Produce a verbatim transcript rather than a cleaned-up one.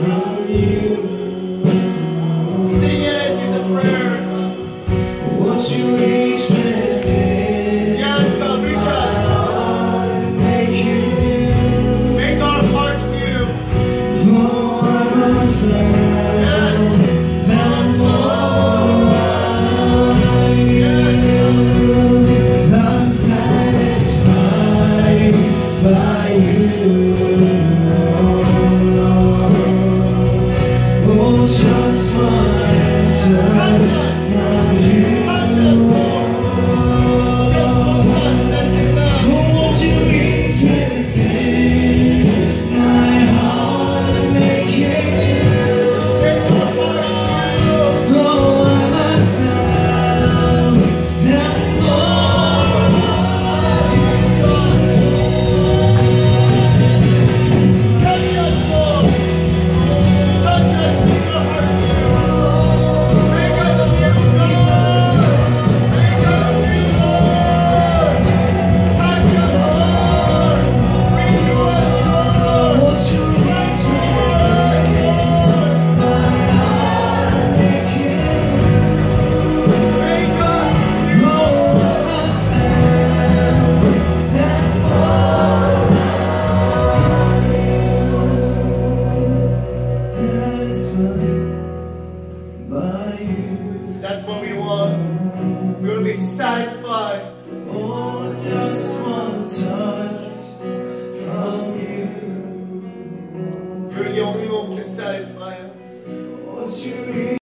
from you. Sing it as it's a prayer. Won't you reach with me? Yes, God, reach us. Make you new. Make our hearts new. For one more time. And more of you. I'm satisfied by you. Oh, just one touch from you. Won't you reach within my heart and make it new? Oh, I myself and more of you. Touch us, Lord. Touch us with your heart. Make us new, God. Make us new, Lord. Touch us, Lord. Renew us, Lord. Won't you reach within my heart and make it new? Make us new. Oh, I myself and more satisfied by you. That's what we want. We want to be satisfied. Oh, just one touch from you. You're the only one who can satisfy us. Won't you reach